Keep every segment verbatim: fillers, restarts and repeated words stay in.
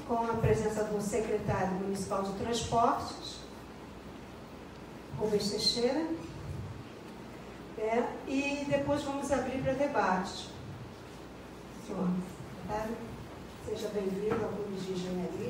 com a presença do secretário municipal de transportes, Rubens Teixeira, é, e depois vamos abrir para debate. Senhor secretário, seja bem-vindo ao Clube de Engenharia.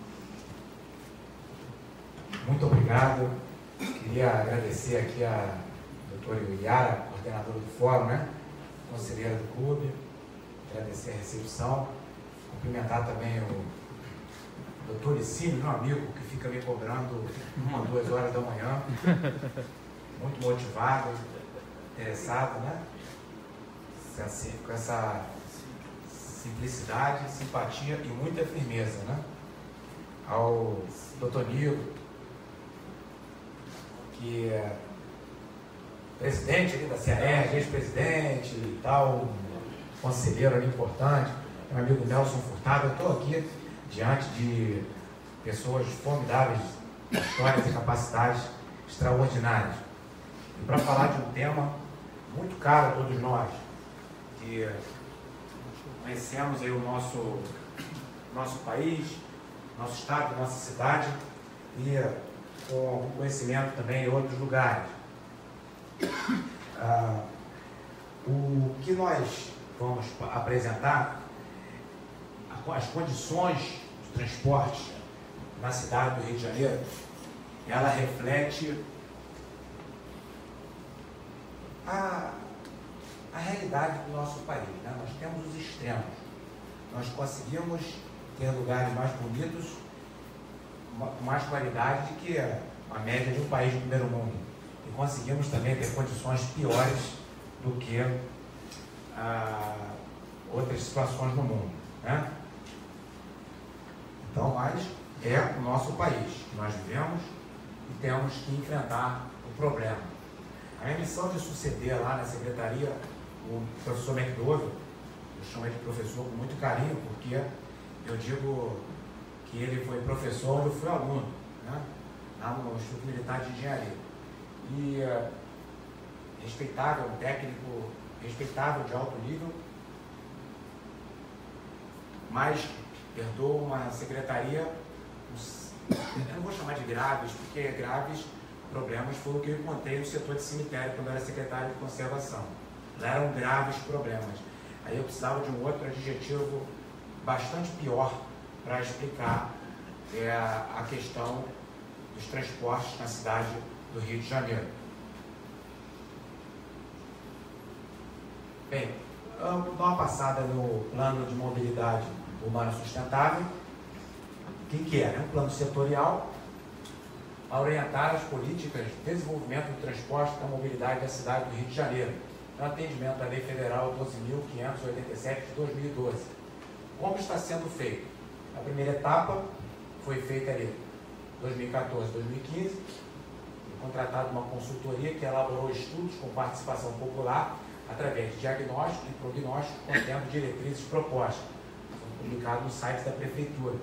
Muito obrigado. Queria agradecer aqui a doutora Iara, coordenadora do fórum, né? Conselheira do clube, agradecer a recepção, cumprimentar também o doutor Licínio, meu amigo, que fica me cobrando uma, duas horas da manhã, muito motivado, interessado, né? Assim, com essa simplicidade, simpatia e muita firmeza, né? Ao doutor Nilo, que é presidente ali da C A R, ex-presidente e tal, conselheiro ali importante, meu amigo Nelson Furtado. Eu estou aqui diante de pessoas formidáveis, histórias e capacidades extraordinárias. E para falar de um tema muito caro a todos nós, que conhecemos aí o nosso, nosso país, nosso estado, nossa cidade, e com algum conhecimento também em outros lugares. Ah, o que nós vamos apresentar, as condições de transporte na cidade do Rio de Janeiro, ela reflete a, a realidade do nosso país, né? Nós temos os extremos. Nós conseguimos ter lugares mais bonitos, com mais qualidade do que a média de um país do primeiro mundo. E conseguimos também ter condições piores do que ah, outras situações no mundo, né? Então, mas é o nosso país que nós vivemos e temos que enfrentar o problema. A minha missão de suceder lá na secretaria o professor McDowell, eu chamo ele de professor com muito carinho, porque eu digo que ele foi professor onde eu fui aluno, né? Lá no Instituto Militar de Engenharia. E uh, respeitável, um técnico respeitável de alto nível, mas herdou uma secretaria, eu não vou chamar de graves, porque graves problemas foi o que eu encontrei no setor de cemitério quando eu era secretário de conservação. Lá eram graves problemas. Aí eu precisava de um outro adjetivo bastante pior para explicar é, a questão dos transportes na cidade do Rio de Janeiro. Bem, vamos dar uma passada no plano de mobilidade urbana sustentável. O que, que é? É um plano setorial a orientar as políticas de desenvolvimento do transporte da mobilidade da cidade do Rio de Janeiro, no atendimento à Lei Federal doze mil quinhentos e oitenta e sete de dois mil e doze. Como está sendo feito? A primeira etapa foi feita ali dois mil e quatorze, dois mil e quinze, foi contratada uma consultoria que elaborou estudos com participação popular através de diagnóstico e prognóstico, contendo diretrizes propostas. Foi publicado no site da Prefeitura.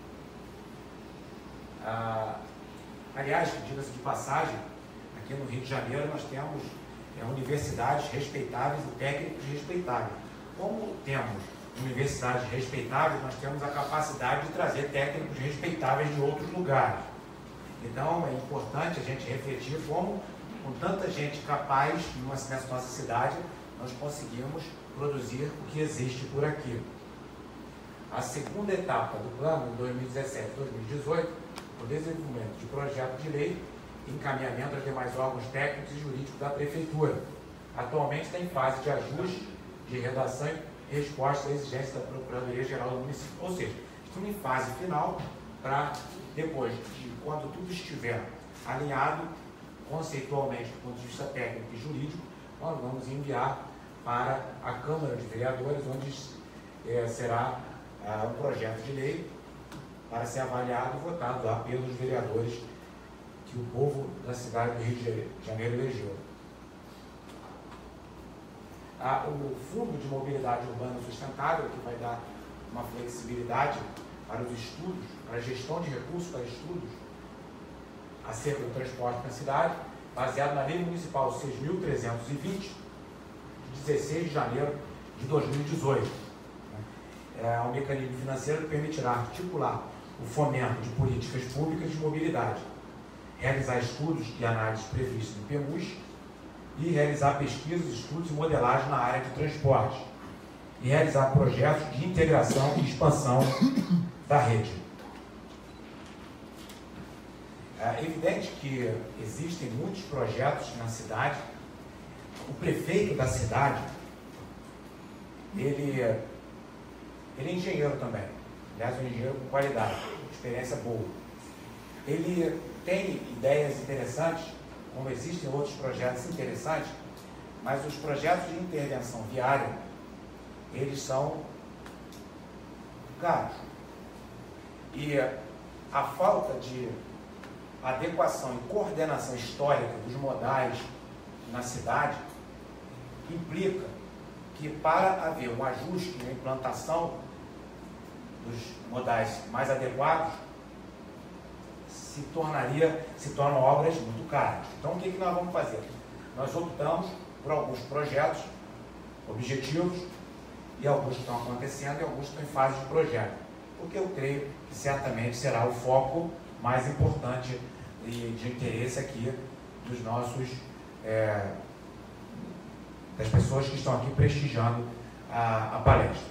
Ah, aliás, diga-se de passagem, aqui no Rio de Janeiro nós temos é, universidades respeitáveis e técnicos respeitáveis. Como temos universidades respeitáveis, nós temos a capacidade de trazer técnicos respeitáveis de outros lugares. Então, é importante a gente refletir como, com tanta gente capaz nessa nossa cidade, nós conseguimos produzir o que existe por aqui. A segunda etapa do plano, dois mil e dezessete a dois mil e dezoito, o desenvolvimento de projeto de lei e encaminhamento aos demais órgãos técnicos e jurídicos da Prefeitura. Atualmente está em fase de ajuste, de redação e resposta à exigência da Procuradoria-Geral do município. Ou seja, estamos em fase final para, depois de quando tudo estiver alinhado, conceitualmente, do ponto de vista técnico e jurídico, nós vamos enviar para a Câmara de Vereadores, onde é, será ah, um projeto de lei para ser avaliado e votado lá pelos vereadores que o povo da cidade do Rio de Janeiro elegeu. Ah, o Fundo de Mobilidade Urbana Sustentável, que vai dar uma flexibilidade para os estudos, para a gestão de recursos para estudos acerca do transporte na cidade, baseado na Lei Municipal seis mil trezentos e vinte, de dezesseis de janeiro de dois mil e dezoito. é um mecanismo financeiro que permitirá articular o fomento de políticas públicas de mobilidade, realizar estudos e análises previstos no P M U S e realizar pesquisas, estudos e modelagem na área de transporte e realizar projetos de integração e expansão da rede. É evidente que existem muitos projetos na cidade. O prefeito da cidade, ele, ele é engenheiro também, aliás, um engenheiro com qualidade, experiência boa. Ele tem ideias interessantes, como existem outros projetos interessantes, mas os projetos de intervenção viária, eles são caros. E a falta de adequação e coordenação histórica dos modais na cidade implica que, para haver um ajuste na implantação dos modais mais adequados, se tornaria, se tornam obras muito caras. Então, o que, que nós vamos fazer? Nós optamos por alguns projetos objetivos, e alguns estão acontecendo e alguns estão em fase de projeto, porque eu creio que certamente será o foco mais importante e de interesse aqui dos nossos, é, das pessoas que estão aqui prestigiando a, a palestra.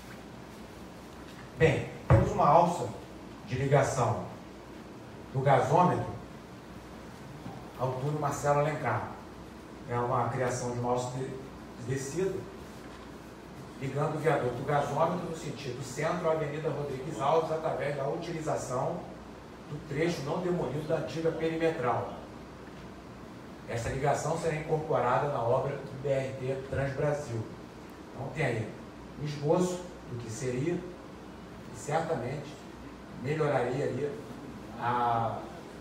Bem, temos uma alça de ligação do gasômetro ao túnel Marcelo Alencar. É uma criação de uma alça de, de descida, ligando o viaduto do gasômetro no sentido centro à Avenida Rodrigues Alves, através da utilização do trecho não demolido da antiga perimetral. Essa ligação será incorporada na obra do B R T Transbrasil. Então tem aí um esboço do que seria e certamente melhoraria ali a,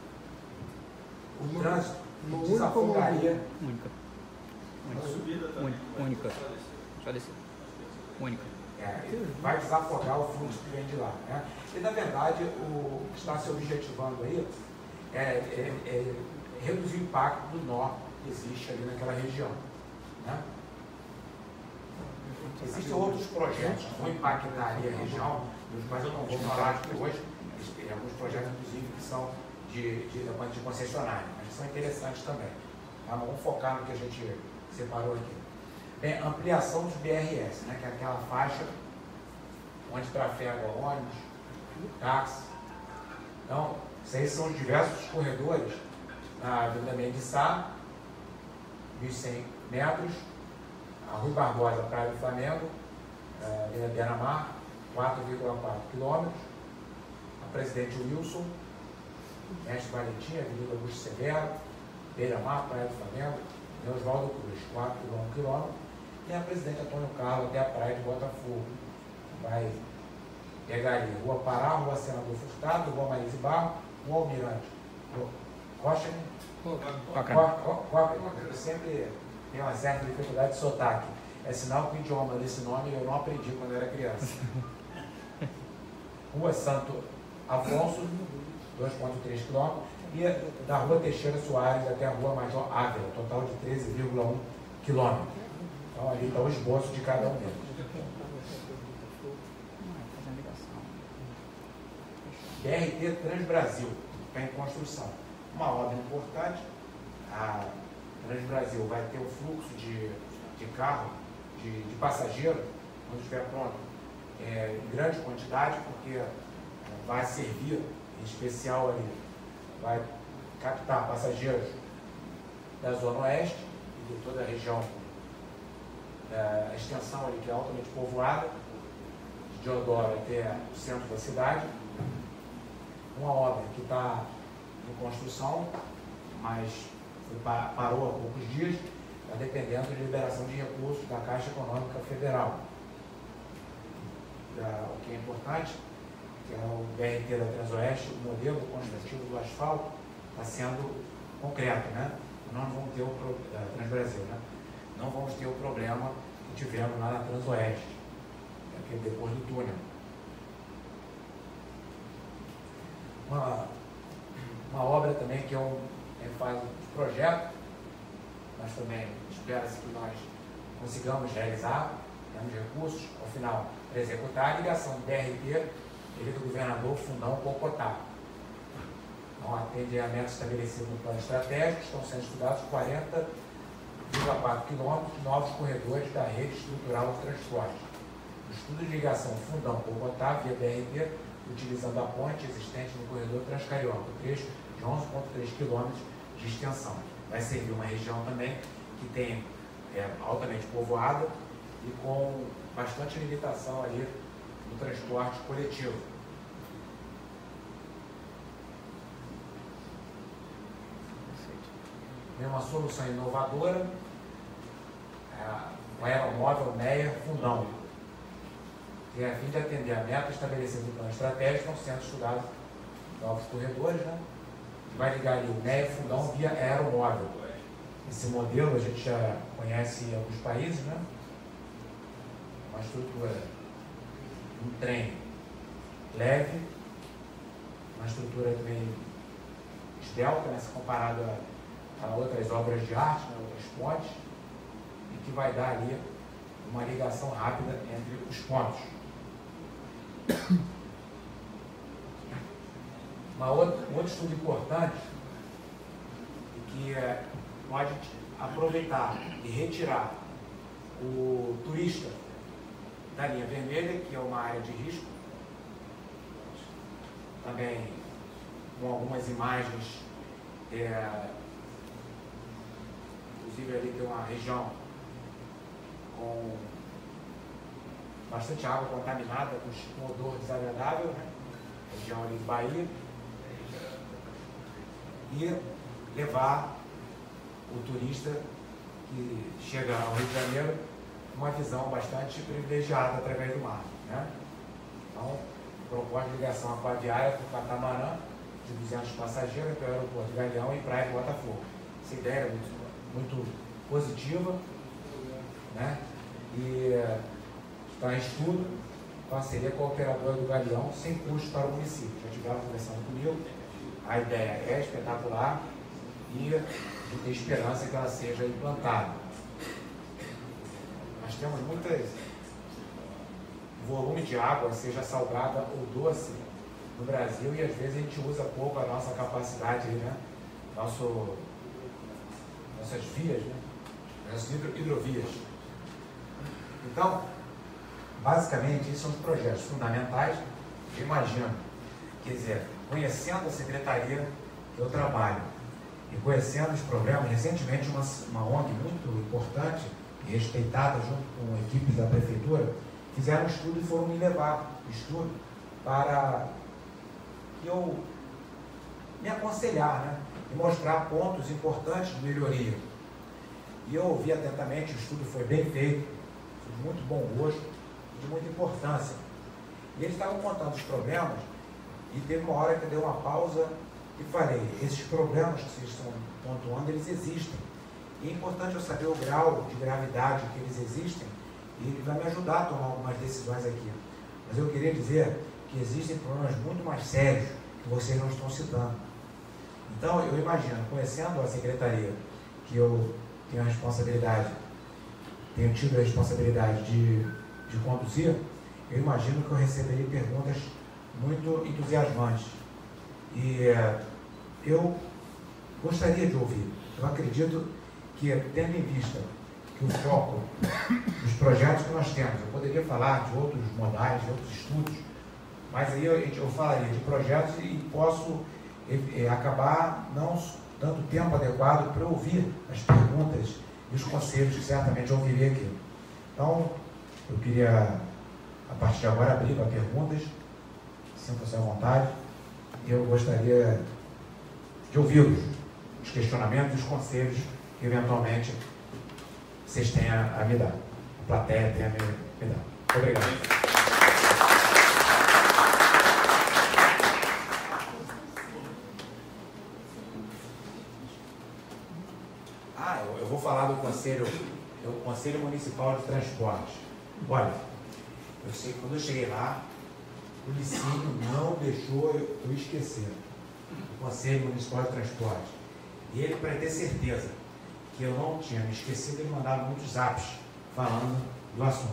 o trânsito e desafogaria. Única. Única. Única. Só descer. Única. É, vai desafogar o fluxo que vem de lá. Né? E, na verdade, o que está se objetivando aí é, é, é reduzir o impacto do nó que existe ali naquela região. Né? Existem outros projetos que vão impactar ali a região, mas eu não vou falar aqui hoje. Tem alguns projetos, inclusive, que são de, de, de concessionária, mas que são interessantes também. Tá? Vamos focar no que a gente separou aqui. Bem, ampliação dos B R S, né, que é aquela faixa onde trafega ônibus, táxi. Então, esses são os diversos corredores na Avenida Mendes Sá, mil e cem metros, a Rui Barbosa, Praia do Flamengo, a Avenida Beira-Mar, quatro vírgula quatro quilômetros, a Presidente Wilson, Mestre Valentim, Avenida Augusto Severo, Beira-Mar, Praia do Flamengo, e Oswaldo Cruz, quatro vírgula um quilômetros, e a Presidente Antônio Carlos até a Praia de Botafogo. Vai pegar ali Rua Pará, Rua Senador Furtado, Rua Marise Barro, Rua Almirante, Rua Costa, eu sempre tenho uma certa dificuldade de sotaque. É sinal que o idioma desse nome eu não aprendi quando eu era criança. Rua Santo Afonso, dois vírgula três quilômetros, e da Rua Teixeira Soares até a Rua Major Ávila, total de treze vírgula um quilômetros. Então ali está o esboço de cada um deles. B R T Transbrasil, está em construção. Uma obra importante. A Transbrasil vai ter o fluxo de, de carro, de, de passageiro, quando estiver pronto, é, em grande quantidade, porque é, vai servir, em especial ali, vai captar passageiros da Zona Oeste e de toda a região, da extensão ali que é altamente povoada, de Deodoro até o centro da cidade. Uma obra que está em construção, mas foi, parou há poucos dias, está dependendo de liberação de recursos da Caixa Econômica Federal. Da, o que é importante, que é o B R T da Transoeste, o modelo construtivo do asfalto está sendo concreto, né? Nós não vamos ter o pro, da Transbrasil, né? Não vamos ter o problema que tivemos lá na Transoeste, aqui depois do túnel. Uma, uma obra também que é um, é fase de projeto, mas também espera-se que nós consigamos realizar, temos recursos, ao final para executar a ligação do D R P, ele é do governador Fundão Cocotá. Então, atende a metas estabelecidas no plano estratégico, estão sendo estudados quarenta vírgula quatro quilômetros de novos corredores da rede estrutural de transporte. O estudo de ligação Fundão Cocotá via D R P, utilizando a ponte existente no corredor Transcarioca, o trecho de onze vírgula três quilômetros de extensão. Vai servir uma região também que tem é, altamente povoada e com bastante limitação ali no transporte coletivo. É uma solução inovadora, é, o aeromóvel Meyer Fundão, que a fim de atender a meta estabelecida no plano estratégico, estão sendo estudados novos corredores, né? Vai ligar ali o Meyer Fundão via aeromóvel. Esse modelo a gente já conhece em alguns países, né? Uma estrutura, um trem leve, uma estrutura também esbelta, né? Se comparado a, a outras obras de arte, né? Outras pontes, e que vai dar ali uma ligação rápida entre os pontos. Uma outra, um outro estudo importante que é, pode aproveitar e retirar o turista da linha vermelha, que é uma área de risco, também com algumas imagens, é, inclusive ali tem uma região com bastante água contaminada, com odor desagradável, né? Região ali de Bahia, e levar o turista que chega ao Rio de Janeiro uma visão bastante privilegiada através do mar, né? Então, propõe ligação aquaviária por catamarã de duzentos passageiros pelo aeroporto de Galeão e praia de Botafogo. Essa ideia é muito, muito positiva, né? E está em estudo, parceria com a operadora do Galeão, sem custo para o município. Já tiveram conversando comigo, a ideia é espetacular e tem esperança que ela seja implantada. Nós temos muitas volume de água, seja salgada ou doce, no Brasil, e às vezes a gente usa pouco a nossa capacidade, né? Nosso, nossas vias, né? Nossas hidro, hidrovias. Então, basicamente, esses são os projetos fundamentais. Eu imagino, quer dizer, conhecendo a secretaria que eu trabalho e conhecendo os problemas, recentemente uma, uma O N G muito importante e respeitada junto com equipes da prefeitura, fizeram um estudo e foram me levar estudo para que eu me aconselhar, né? E mostrar pontos importantes de melhoria. E eu ouvi atentamente, o estudo foi bem feito, de muito bom gosto, de muita importância. E eles estavam contando os problemas, e teve uma hora que eu dei uma pausa e falei, esses problemas que vocês estão pontuando, eles existem. E é importante eu saber o grau de gravidade que eles existem, e ele vai me ajudar a tomar algumas decisões aqui. Mas eu queria dizer que existem problemas muito mais sérios que vocês não estão citando. Então, eu imagino, conhecendo a secretaria, que eu tenho a responsabilidade, tenho tido a responsabilidade de, de conduzir, eu imagino que eu receberei perguntas muito entusiasmantes. E é, eu gostaria de ouvir. Eu acredito que, tendo em vista que o foco dos projetos que nós temos, eu poderia falar de outros modais, de outros estudos, mas aí eu, eu falaria de projetos e posso é, acabar não dando tempo adequado para ouvir as perguntas e os conselhos que certamente eu ouvirei aqui. Então, eu queria, a partir de agora, abrir para perguntas, sintam-se à vontade, e eu gostaria de ouvi-los, os questionamentos e os conselhos que, eventualmente, vocês tenham a me dar, a plateia tenha a me, me dar. Obrigado. Ah, eu, eu vou falar do Conselho, do Conselho Municipal de Transportes. Olha, eu sei que quando eu cheguei lá, o Licínio não deixou eu, eu esquecer o Conselho Municipal de Transportes. E ele, para ter certeza que eu não tinha me esquecido, ele mandava muitos zaps falando do assunto.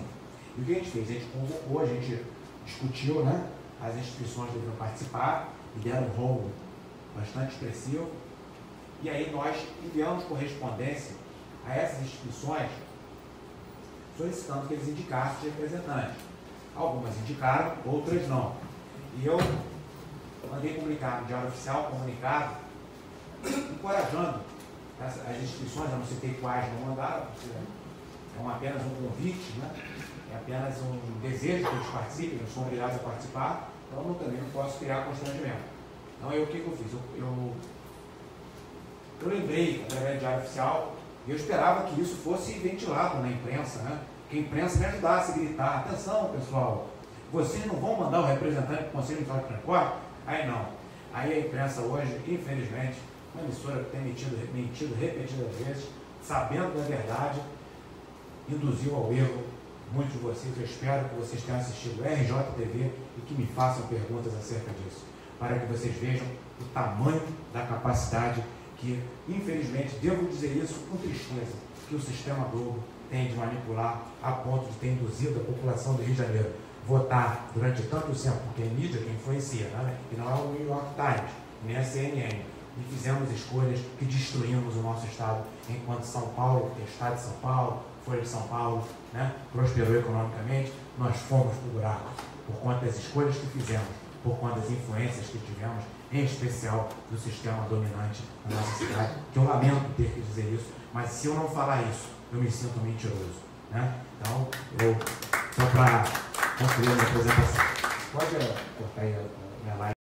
E o que a gente fez? A gente convocou, a gente discutiu, né? As instituições deveriam participar e deram um rolo bastante expressivo. E aí nós enviamos correspondência a essas instituições solicitando que eles indicassem os representantes. Algumas indicaram, outras não. E eu mandei comunicar no Diário Oficial, comunicado, encorajando as, as instituições, eu não citei quais não mandaram, é um, apenas um convite, né? É apenas um desejo que eles participem, eles são obrigados a participar, então eu também não posso criar constrangimento. Então eu, o que, que eu fiz? Eu, eu, eu lembrei, através do Diário Oficial, e eu esperava que isso fosse ventilado na imprensa, né? Que a imprensa me ajudasse a gritar: atenção, pessoal, vocês não vão mandar o representante do Conselho Municipal de Transporte? Aí não. Aí a imprensa hoje, infelizmente, uma emissora que tem mentido, mentido repetidas vezes, sabendo da verdade, induziu ao erro muitos de vocês. Eu espero que vocês tenham assistido o R J T V e que me façam perguntas acerca disso, para que vocês vejam o tamanho da capacidade que, infelizmente, devo dizer isso com tristeza, que o sistema Globo tem de manipular a ponto de ter induzido a população do Rio de Janeiro votar durante tanto tempo, porque é mídia que influencia, né? E não é o New York Times, nem a C N N. E fizemos escolhas que destruímos o nosso Estado, enquanto São Paulo, que é o Estado de São Paulo, Folha de São Paulo, né, prosperou economicamente, nós fomos para o buraco, por conta das escolhas que fizemos, por conta das influências que tivemos, em especial do sistema dominante na nossa cidade, que eu lamento ter que dizer isso, mas se eu não falar isso, eu me sinto mentiroso, né? Então, eu, só para concluir a minha apresentação, pode cortar aí a minha live.